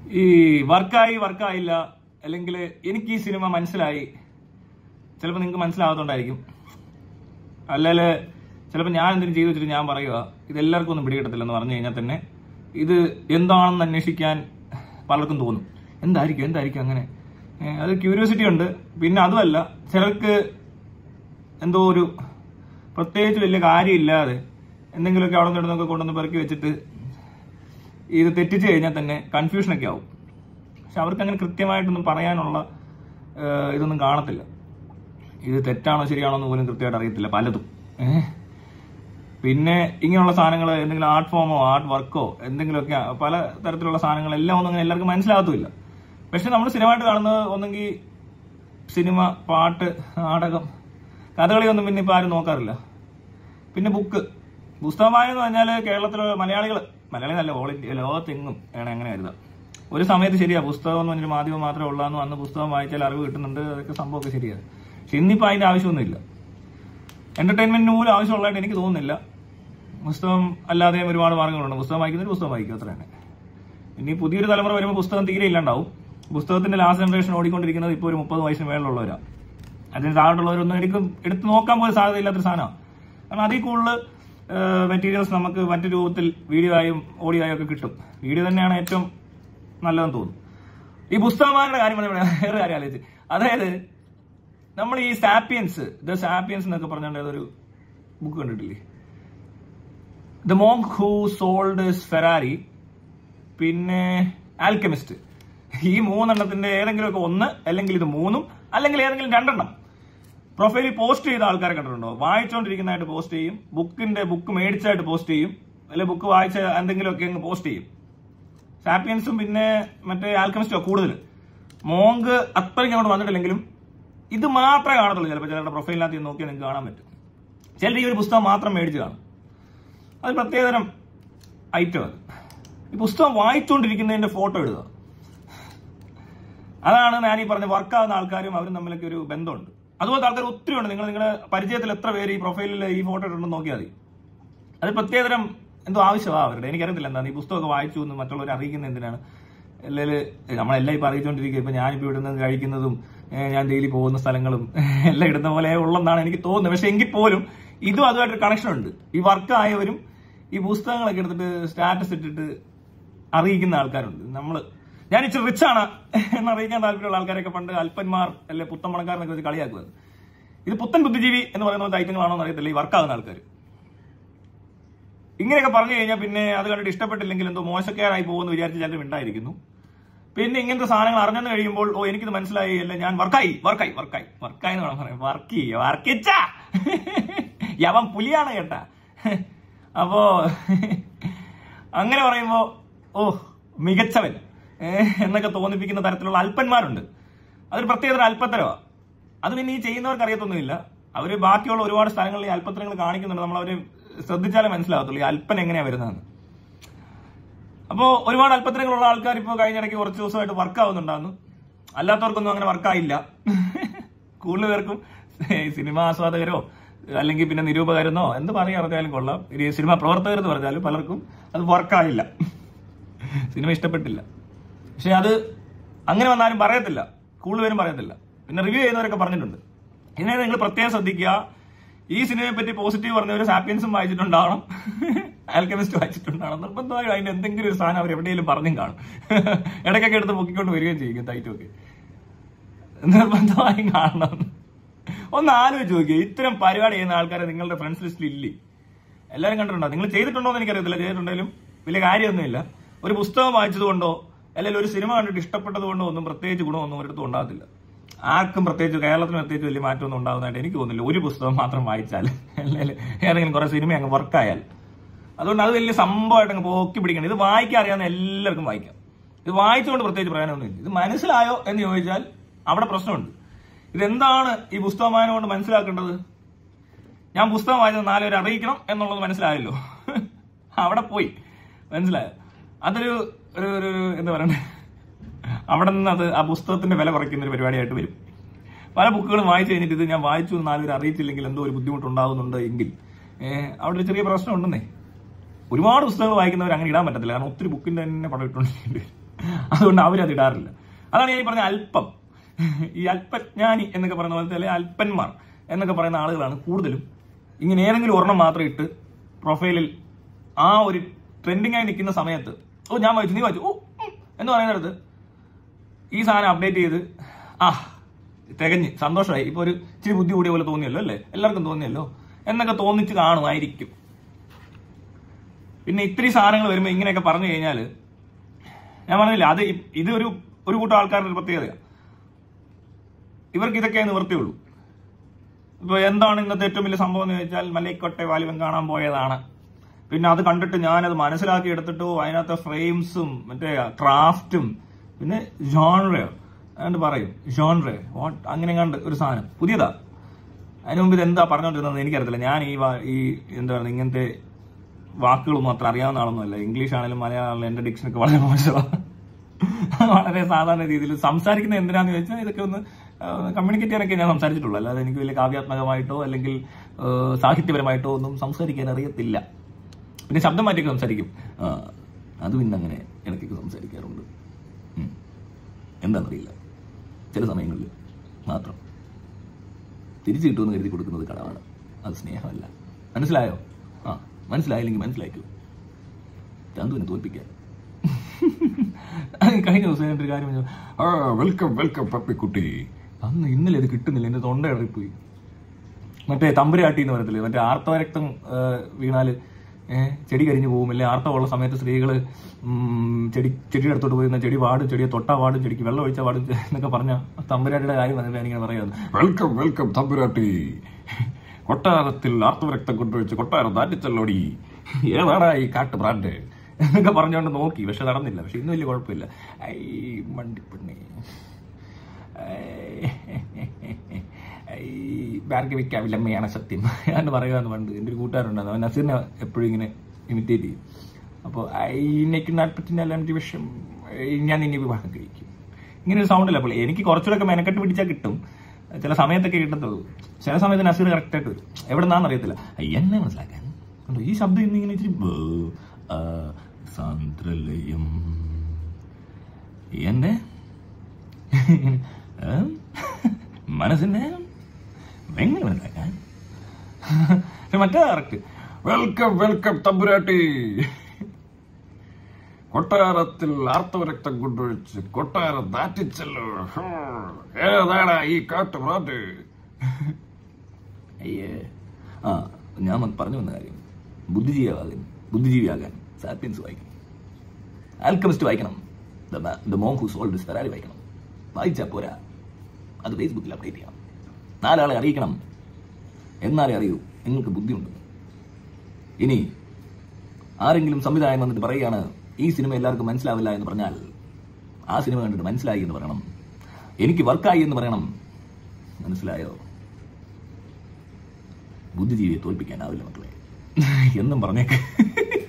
ഈ വർക്കായില്ല, അല്ലെങ്കിൽ എനിക്ക് ഈ സിനിമ മനസ്സിലായി, ചിലപ്പോൾ നിങ്ങൾക്ക് മനസ്സിലാവാത്തോണ്ടായിരിക്കും, അല്ലെങ്കിൽ ചിലപ്പോൾ ഞാൻ എന്തെങ്കിലും ചെയ്തു വെച്ചിട്ട് ഞാൻ പറയുക ഇതെല്ലാവർക്കും ഒന്നും പിടികിട്ടത്തില്ലെന്ന് പറഞ്ഞു കഴിഞ്ഞാൽ തന്നെ ഇത് എന്താണെന്ന് അന്വേഷിക്കാൻ പലർക്കും തോന്നും. എന്തായിരിക്കും അങ്ങനെ, അത് ക്യൂരിയോസിറ്റി ഉണ്ട്. പിന്നെ അതുമല്ല, ചിലർക്ക് എന്തോ ഒരു പ്രത്യേകിച്ച് വലിയ കാര്യമില്ലാതെ എന്തെങ്കിലുമൊക്കെ അവിടെ നിന്നൊക്കെ കൊണ്ടുവന്ന് പെറുക്കി വെച്ചിട്ട് ഇത് തെറ്റിച്ച് കഴിഞ്ഞാൽ തന്നെ കൺഫ്യൂഷനൊക്കെ ആവും. പക്ഷെ അവർക്ക് അങ്ങനെ കൃത്യമായിട്ടൊന്നും പറയാനുള്ള ഇതൊന്നും കാണത്തില്ല. ഇത് തെറ്റാണോ ശരിയാണോ എന്ന് പോലും കൃത്യമായിട്ട് അറിയത്തില്ല പലതും. പിന്നെ ഇങ്ങനെയുള്ള സാധനങ്ങൾ, എന്തെങ്കിലും ആർട്ട് ഫോമോ ആർട്ട് വർക്കോ എന്തെങ്കിലുമൊക്കെ പല തരത്തിലുള്ള സാധനങ്ങളെല്ലാം ഒന്നും അങ്ങനെ എല്ലാവർക്കും മനസ്സിലാകത്തുമില്ല. പക്ഷെ നമ്മൾ സ്ഥിരമായിട്ട് കാണുന്നത് ഒന്നെങ്കിൽ സിനിമ, പാട്ട്, നാടകം, കഥകളിയൊന്നും പിന്നെ ഇപ്പം ആരും നോക്കാറില്ല. പിന്നെ പുസ്തകമായെന്ന് പറഞ്ഞാൽ കേരളത്തിലെ മലയാളികളല്ല, ഓൾ ഇന്ത്യ ലോകത്തെങ്ങും വേണം അങ്ങനെ കരുതാം. ഒരു സമയത്ത് ശരിയാ, പുസ്തകം എന്ന് പറഞ്ഞൊരു മാധ്യമം മാത്രമേ ഉള്ളൂ, അന്ന് പുസ്തകം വായിച്ചാൽ അറിവ് കിട്ടുന്നുണ്ട്, അതൊക്കെ സംഭവമൊക്കെ ശരിയാണ്. പക്ഷെ ഇന്നിപ്പോൾ അതിന്റെ ആവശ്യമൊന്നുമില്ല. എന്റർടൈൻമെന്റിന് പോലും ആവശ്യമുള്ളതായിട്ട് എനിക്ക് തോന്നുന്നില്ല. പുസ്തകം അല്ലാതെയും ഒരുപാട് മാർഗങ്ങളുണ്ട്. പുസ്തകം വായിക്കുന്നൊരു പുസ്തകം വായിക്കും, അത്ര തന്നെ. ഇനി പുതിയൊരു തലമുറ വരുമ്പോൾ പുസ്തകം തീരെ ഇല്ലാണ്ടാവും. പുസ്തകത്തിന്റെ ലാസ്റ്റ് ജനറേഷൻ ഓടിക്കൊണ്ടിരിക്കുന്നത് ഇപ്പോൾ ഒരു 30 വയസ്സിന് മേളിലുള്ളവരാണ്. അതിന് താഴെയുള്ളവരൊന്നും എടുത്ത് നോക്കാൻ പോലും സാധ്യതയില്ലാത്തൊരു സാധനമാണ്. കാരണം അതിൽ കൂടുതൽ മെറ്റീരിയൽസ് നമുക്ക് മറ്റു രൂപത്തിൽ വീഡിയോ ആയും ഓഡിയോ ആയും ഒക്കെ കിട്ടും. വീഡിയോ തന്നെയാണ് ഏറ്റവും നല്ലതെന്ന് തോന്നുന്നു. ഈ പുസ്തകന്മാരുടെ കാര്യം വേറെ കാര്യം ആലോചിച്ച്, അതായത് നമ്മൾ ഈ ദ സാപ്പിയൻസ് എന്നൊക്കെ പറഞ്ഞുകൊണ്ട് ഏതൊരു ബുക്ക് കണ്ടിട്ടില്ലേ? The monk who sold his Ferrari, പിന്നെ ആൽക്കെമിസ്റ്റ്. ഈ 3 എണ്ണത്തിന്റെ ഏതെങ്കിലുമൊക്കെ ഒന്ന്, അല്ലെങ്കിൽ ഇത് 3, അല്ലെങ്കിൽ ഏതെങ്കിലും 2 എണ്ണം പ്രൊഫൈലിൽ പോസ്റ്റ് ചെയ്ത ആൾക്കാരെ കണ്ടിട്ടുണ്ടോ? വായിച്ചുകൊണ്ടിരിക്കുന്നതായിട്ട് പോസ്റ്റ് ചെയ്യും, ബുക്ക് മേടിച്ചായിട്ട് പോസ്റ്റ് ചെയ്യും, അല്ലെങ്കിൽ ബുക്ക് വായിച്ച എന്തെങ്കിലുമൊക്കെ അങ്ങ് പോസ്റ്റ് ചെയ്യും. സാപ്പിയൻസും പിന്നെ മറ്റേ ആൽക്കെമിസ്റ്റോ കൂടുതൽ. മോങ്ക് അത്രയ്ക്ക് അങ്ങോട്ട് വന്നിട്ടില്ലെങ്കിലും ഇത് മാത്രമേ കാണത്തുള്ളൂ. ചിലപ്പോൾ ചിലരുടെ പ്രൊഫൈലിനകത്ത് നോക്കിയാൽ നിങ്ങൾക്ക് കാണാൻ പറ്റും. ചിലർ ഈ ഒരു പുസ്തകം മാത്രം മേടിച്ച് കാണും. അത് പ്രത്യേകതരം ഐറ്റം. അത് ഈ പുസ്തകം വായിച്ചുകൊണ്ടിരിക്കുന്നതിന്റെ ഫോട്ടോ ഇടുക, അതാണ് ഞാൻ ഈ പറഞ്ഞ വർക്കാവുന്ന ആൾക്കാരും അവരും തമ്മിലൊക്കെ ഒരു ബന്ധമുണ്ട്. അതുപോലത്തെ ആൾക്കാർ ഒത്തിരി ഉണ്ട്. നിങ്ങളുടെ പരിചയത്തിൽ എത്ര പേര് ഈ പ്രൊഫൈലിൽ ഈ ഫോട്ടോ ഇട്ടുണ്ടെന്ന് നോക്കിയാൽ മതി. അത് പ്രത്യേകതരം എന്തോ ആവശ്യമാണ് അവരുടെ. എനിക്കറിയത്തില്ല എന്താണ് ഈ പുസ്തകമൊക്കെ വായിച്ചു എന്ന് മറ്റുള്ളവർ അറിയിക്കുന്നത് എന്തിനാണ്. അല്ലെങ്കിൽ നമ്മളെല്ലാം ഇപ്പം അറിയിച്ചുകൊണ്ടിരിക്കുക. ഇപ്പം ഞാനിപ്പോൾ ഇവിടുന്ന് കഴിക്കുന്നതും ഞാൻ ഡെയിലി പോകുന്ന സ്ഥലങ്ങളും എല്ലാം ഇടുന്ന പോലെ ഉള്ളെന്നാണ് എനിക്ക് തോന്നുന്നത്. പക്ഷെ എങ്കിൽ പോലും ഇതും അതുമായിട്ടൊരു കണക്ഷൻ ഉണ്ട്. ഈ വർക്ക് ആയവരും ഈ പുസ്തകങ്ങളൊക്കെ എടുത്തിട്ട് സ്റ്റാറ്റസ് ഇട്ടിട്ട് അറിയിക്കുന്ന ആൾക്കാരുണ്ട്. ഞാൻ ഇച്ചിരി റിച്ചാണ് എന്നറിയിക്കാൻ താല്പര്യമുള്ള ആൾക്കാരൊക്കെ പണ്ട് അല്പന്മാർ അല്ലെ പുത്തമ്പണക്കാരനൊക്കെ വെച്ച് കളിയാക്കുന്നത്. ഇത് പുത്തൻ ബുദ്ധിജീവി എന്ന് പറയുന്ന ഐറ്റങ്ങളാണോ എന്ന് അറിയത്തില്ല ഈ വർക്കാകുന്ന ആൾക്കാർ. ഇങ്ങനെയൊക്കെ പറഞ്ഞു കഴിഞ്ഞാൽ പിന്നെ അത് കണ്ടിട്ട് ഇഷ്ടപ്പെട്ടില്ലെങ്കിൽ എന്തോ മോശക്കാരായി പോകുമെന്ന് വിചാരിച്ച് ചിലരും ഉണ്ടായിരിക്കുന്നു. പിന്നെ ഇങ്ങനത്തെ സാധനങ്ങൾ അറിഞ്ഞെന്ന് കഴിയുമ്പോൾ എനിക്കിത് മനസ്സിലായി, അല്ല ഞാൻ വർക്കായി എന്ന് വേണം പറയാം. വർക്കിച്ചാ യവൻ പുലിയാണ് കേട്ടാ. അപ്പോ അങ്ങനെ പറയുമ്പോ മികച്ചവൻ എന്നൊക്കെ തോന്നിപ്പിക്കുന്ന തരത്തിലുള്ള അല്പന്മാരുണ്ട്. അതൊരു പ്രത്യേക അല്പത്തരമാണ്. അത് പിന്നെ ഈ ചെയ്യുന്നവർക്ക് അറിയത്തൊന്നുമില്ല. അവര് ബാക്കിയുള്ള ഒരുപാട് സ്ഥലങ്ങളിൽ ഈ അല്പത്തരങ്ങൾ കാണിക്കുന്നുണ്ട്. നമ്മളവര് ശ്രദ്ധിച്ചാലേ മനസ്സിലാകത്തുള്ളൂ ഈ അല്പൻ എങ്ങനെയാ വരുന്നതെന്ന്. അപ്പോൾ ഒരുപാട് അല്പത്തരങ്ങളുള്ള ആൾക്കാർ ഇപ്പോൾ കഴിഞ്ഞിടയ്ക്ക് കുറച്ച് ദിവസമായിട്ട് വർക്കാവുന്നുണ്ടായിരുന്നു. അല്ലാത്തവർക്കൊന്നും അങ്ങനെ വർക്കായില്ല. കൂടുതൽ പേർക്കും സിനിമ ആസ്വാദകരോ അല്ലെങ്കിൽ പിന്നെ നിരൂപകരെന്നോ എന്ത് പറഞ്ഞാലും കൊള്ളാം, ഈ സിനിമ പ്രവർത്തകരെന്ന് പറഞ്ഞാലും പലർക്കും അത് വർക്കായില്ല, സിനിമ ഇഷ്ടപ്പെട്ടില്ല. പക്ഷെ അത് അങ്ങനെ വന്നാലും പറയത്തില്ല, കൂടുതൽ പേരും പറയത്തില്ല. പിന്നെ റിവ്യൂ ചെയ്യുന്നവരൊക്കെ പറഞ്ഞിട്ടുണ്ട്. ഇതിനെ നിങ്ങൾ പ്രത്യേകം ശ്രദ്ധിക്കുക. ഈ സിനിമയെ പറ്റി പോസിറ്റീവ് പറഞ്ഞവർ സാപ്പിയൻസും വായിച്ചിട്ടുണ്ടാവണം, ആൽക്കെമിസ്റ്റ് വായിച്ചിട്ടുണ്ടാവണം. നിർബന്ധമായും അതിന്റെ എന്തെങ്കിലും ഒരു സാധനം അവർ എവിടെയെങ്കിലും പറഞ്ഞും കാണും. ഇടയ്ക്കൊക്കെ എടുത്ത് പൊക്കിക്കൊണ്ട് വരികയും ചെയ്യും. തൈറ്റൊക്കെ നിർബന്ധമായും കാണണം. ഒന്ന് ആലോചിച്ച് നോക്കിയേ, ഇത്തരം പരിപാടി ചെയ്യുന്ന ആൾക്കാരെ നിങ്ങളുടെ ഫ്രണ്ട്സ് ലിസ്റ്റിൽ ഇല്ലേ? എല്ലാവരും കണ്ടിട്ടുണ്ടോ? നിങ്ങൾ ചെയ്തിട്ടുണ്ടോ എന്ന് എനിക്കറിയത്തില്ല. ചെയ്തിട്ടുണ്ടെങ്കിലും വലിയ കാര്യമൊന്നുമില്ല. ഒരു പുസ്തകം വായിച്ചതുകൊണ്ടോ അല്ലെങ്കിൽ ഒരു സിനിമ കണ്ടിട്ട് ഇഷ്ടപ്പെട്ടത് കൊണ്ടോ ഒന്നും പ്രത്യേകിച്ച് ഗുണമൊന്നും ഒരിടത്തും ഉണ്ടാകത്തില്ല. ആർക്കും പ്രത്യേകിച്ച് കേരളത്തിന് പ്രത്യേകിച്ച് വലിയ മാറ്റമൊന്നും ഉണ്ടാകുന്നതായിട്ട് എനിക്ക് തോന്നുന്നില്ല. ഒരു പുസ്തകം മാത്രം വായിച്ചാൽ അല്ലെങ്കിൽ ഏതെങ്കിലും കുറെ സിനിമ അങ്ങ് വർക്കായാൽ. അതുകൊണ്ട് അത് വലിയ സംഭവമായിട്ട് അങ്ങ് പോക്കി പിടിക്കണം. ഇത് വായിക്കാൻ അറിയാവുന്ന എല്ലാവർക്കും വായിക്കാം. ഇത് വായിച്ചുകൊണ്ട് പ്രത്യേകിച്ച് പ്രയോജനമൊന്നുമില്ല. ഇത് മനസ്സിലായോ എന്ന് ചോദിച്ചാൽ അവിടെ പ്രശ്നമുണ്ട്. ഇതെന്താണ് ഈ പുസ്തകം വായന കൊണ്ട് മനസ്സിലാക്കേണ്ടത്? ഞാൻ പുസ്തകം വായിച്ചത് 4 പേരെ അറിയിക്കണം എന്നുള്ളത് മനസ്സിലായല്ലോ. അവിടെ പോയി മനസ്സിലായോ? അതൊരു എന്താ പറയണ്ടേ, അവിടെ നിന്ന് അത് ആ പുസ്തകത്തിന്റെ വില കുറയ്ക്കുന്ന ഒരു പരിപാടിയായിട്ട് വരും. പല ബുക്കുകളും വായിച്ചു കഴിഞ്ഞിട്ട് ഇത് ഞാൻ വായിച്ചു 4 പേര് അറിയിച്ചില്ലെങ്കിൽ എന്തോ ഒരു ബുദ്ധിമുട്ടുണ്ടാകുന്നുണ്ട് എങ്കിൽ അവിടെ ഒരു ചെറിയ പ്രശ്നം ഉണ്ടെന്നേ. ഒരുപാട് പുസ്തകങ്ങൾ വായിക്കുന്നവർ അങ്ങനെ ഇടാൻ പറ്റത്തില്ല. കാരണം ഒത്തിരി ബുക്കിന്റെ തന്നെ പടം ഇട്ടുകൊണ്ടിരിക്കുന്നുണ്ട്. അതുകൊണ്ട് അവരത് ഇടാറില്ല. അതാണ് ഞാൻ ഈ പറഞ്ഞ അല്പം, ഈ അല്പജ്ഞാനി എന്നൊക്കെ പറയുന്ന പോലത്തെ, അല്ലെങ്കിൽ അല്പന്മാർ എന്നൊക്കെ പറയുന്ന ആളുകളാണ് കൂടുതലും ഇങ്ങനെ ഏതെങ്കിലും ഒരെണ്ണം മാത്രം ഇട്ട് പ്രൊഫൈലിൽ ആ ഒരു ട്രെൻഡിങ് ആയി നിൽക്കുന്ന സമയത്ത് ഞാൻ വായിച്ചു, നീ വായിച്ചു, എന്ന് പറയുന്നിടത്ത് ഈ സാധനം അപ്ഡേറ്റ് ചെയ്ത് തികഞ്ഞ് സന്തോഷമായി, ഇപ്പൊ ഒരു ഇച്ചിരി ബുദ്ധി കൂടിയ പോലെ തോന്നിയല്ലോ അല്ലേ, എല്ലാവർക്കും തോന്നിയല്ലോ എന്നൊക്കെ തോന്നിച്ച് കാണുമായിരിക്കും. പിന്നെ ഇത്തിരി സാധനങ്ങൾ വരുമ്പോൾ ഇങ്ങനെയൊക്കെ പറഞ്ഞു കഴിഞ്ഞാൽ ഞാൻ പറഞ്ഞില്ല, ഇത് ഒരു കൂട്ടം ആൾക്കാരുടെ ഒരു പ്രത്യേകതയാണ്. ഇവർക്ക് ഇതൊക്കെ നിവൃത്തിയുള്ളൂ. ഇപ്പൊ എന്താണ് ഇന്നത്തെ ഏറ്റവും വലിയ സംഭവം എന്ന് ചോദിച്ചാൽ, മലൈക്കോട്ടെ വാലിബൻ കാണാൻ പോയതാണ്. പിന്നെ അത് കണ്ടിട്ട് ഞാനത് മനസ്സിലാക്കി എടുത്തിട്ടോ അതിനകത്തെ ഫ്രെയിംസും മറ്റേ ക്രാഫ്റ്റും പിന്നെ ജോൺറ അതുകൊണ്ട് പറയും, ജോൺറ വാട്ട് അങ്ങനെ കണ്ട് ഒരു സാധനം പുതിയതാ. അതിന് മുമ്പ് ഇത് എന്താ പറഞ്ഞുകൊണ്ടിരുന്നത് എനിക്കറിയത്തില്ല. ഞാൻ ഈ എന്താ പറയുക, ഇങ്ങനത്തെ വാക്കുകളൊന്നും അത്ര അറിയാവുന്ന ആളൊന്നുമല്ല. ഇംഗ്ലീഷ് ആണെങ്കിലും മലയാളം ആണെങ്കിലും എന്റെ ഡിക്ഷനൊക്കെ വളരെ മോശമാണ്. വളരെ സാധാരണ രീതിയിൽ സംസാരിക്കുന്നത് എന്തിനാന്ന് ചോദിച്ചാൽ ഇതൊക്കെ ഒന്ന് കമ്മ്യൂണിക്കേറ്റ് ചെയ്യാനൊക്കെ ഞാൻ സംസാരിച്ചിട്ടുള്ളൂ. അല്ലാതെ എനിക്ക് വലിയ കാവ്യാത്മകമായിട്ടോ അല്ലെങ്കിൽ സാഹിത്യപരമായിട്ടോ ഒന്നും സംസാരിക്കാൻ അറിയത്തില്ല. പിന്നെ ശബ്ദം മാറ്റിയൊക്കെ സംസാരിക്കും, അത് പിന്നെ അങ്ങനെ ഇടയ്ക്കൊക്കെ സംസാരിക്കാറുണ്ട്. എന്താണെന്നറിയില്ല, ചില സമയങ്ങളിൽ മാത്രം. തിരിച്ചു കിട്ടുമെന്ന് കരുതി കൊടുക്കുന്നത് കടമാണ്, അത് സ്നേഹമല്ല. മനസ്സിലായോ? മനസ്സിലായില്ലെങ്കിൽ മനസ്സിലാക്കൂ. ചന്തുവിനെ തോൽപ്പിക്കാൻ. കഴിഞ്ഞ ദിവസം ഒരു കാര്യം, വെൽക്കം വെൽക്കം പപ്പിക്കുട്ടി. ഇന്നലെ അത് കിട്ടുന്നില്ല, എന്റെ തൊണ്ട ഇടറിപ്പോയി. മറ്റേ തമ്പുരാട്ടി എന്ന് പറയത്തില്ലേ, മറ്റേ ആർത്തവരക്തം വീണാല് ചെടി കരിഞ്ഞു പോകും, അല്ലെ ആർത്തവമുള്ള സമയത്ത് സ്ത്രീകള് ചെടിയുടെ അടുത്തോട്ട് പോയി ചെടി പാടും, ചെടിയെ തൊട്ടാ പാടും, ചെടിക്ക് വെള്ളം ഒഴിച്ചാൽ പാടും എന്നൊക്കെ പറഞ്ഞ തമ്പുരാട്ടിയുടെ കാര്യം വന്നിട്ട് ഞാനിങ്ങനെ പറയാം, വെൽക്കം വെൽക്കം തമ്പുരാട്ടി, കൊട്ടാരത്തിൽ ആർത്തവരക്തം കൊണ്ടുവച്ച് കൊട്ടാരം താറ്റിച്ചല്ലോടി, ഏതാടാ ഈ കാട്ട് ബ്രാൻഡ് എന്നൊക്കെ പറഞ്ഞുകൊണ്ട് നോക്കി. പക്ഷെ നടന്നില്ല. പക്ഷെ ഇന്നും വലിയ കുഴപ്പമില്ല. ഐ മണ്ടിപ്പെണ്ണേ, ഭാർഗവിക്കാവില്ലമ്മയാണ് സത്യം ഞാൻ പറയുകയെന്ന് പണ്ട് എൻ്റെ ഒരു കൂട്ടുകാരുണ്ടായിരുന്നു. അവൻ നസീറിനെ എപ്പോഴും ഇങ്ങനെ ഇമിറ്റേറ്റ് ചെയ്യും. അപ്പോൾ എനിക്ക് 44 വർഷം ഞാൻ ഇനി വിവാഹം കഴിക്കും, ഇങ്ങനെ ഒരു സൗണ്ടല്ല. അപ്പോൾ എനിക്ക് കുറച്ചുകൂടെ മെനക്കെട്ട് പിടിച്ചാൽ കിട്ടും, ചില സമയത്തൊക്കെ കിട്ടത്തുള്ളൂ. ചില സമയത്ത് നസീർ കറക്റ്റായിട്ട് വരും. എവിടെ നിന്നാന്ന് അറിയത്തില്ല. എന്നെ മനസ്സിലാക്കാൻ ഈ ശബ്ദം ഇന്നിങ്ങനെ ഇച്ചിരി സാന്ദ്രലയം എന്റെ മനസ്സിന്റെ എങ്ങനെ മനസ്സിലാക്കാൻ. മറ്റേ കറക്റ്റ്, വെൽക്കം വെൽക്കം തമ്പുരാട്ടി, കൊട്ടാരത്തിൽ ആർത്തവരക്തം കൊണ്ടുവച്ച് കൊട്ടാരം താറ്റിച്ചല്ലോ, ഏതാടാ ഈ കാട്ട് ബ്രാൻഡ്. അയ്യേ, ഞാൻ പറഞ്ഞു വന്ന കാര്യം, ബുദ്ധിജീവിയാകാൻ സാപ്പിയൻസ് വായിക്കണം, ആൽക്കമിസ്റ്റ് വായിക്കണം, the monk who sold his Ferrari വായിക്കണം. വായിച്ചാൽ പോരാ, അത് ഫേസ്ബുക്കിൽ അപ്ഡേറ്റ് ചെയ്യണം, 4 ആളെ അറിയിക്കണം. എന്നാലേ അറിയൂ നിങ്ങൾക്ക് ബുദ്ധിയുണ്ട്. ഇനി ആരെങ്കിലും സംവിധായകൻ വന്നിട്ട് പറയുകയാണ് ഈ സിനിമ എല്ലാവർക്കും മനസ്സിലാവില്ല എന്ന് പറഞ്ഞാൽ, ആ സിനിമ കണ്ടിട്ട് മനസ്സിലായി എന്ന് പറയണം, എനിക്ക് വർക്കായി എന്ന് പറയണം. മനസ്സിലായോ? ബുദ്ധിജീവിയെ തോൽപ്പിക്കാനാവില്ല മക്കളെ എന്നും പറഞ്ഞേക്ക്.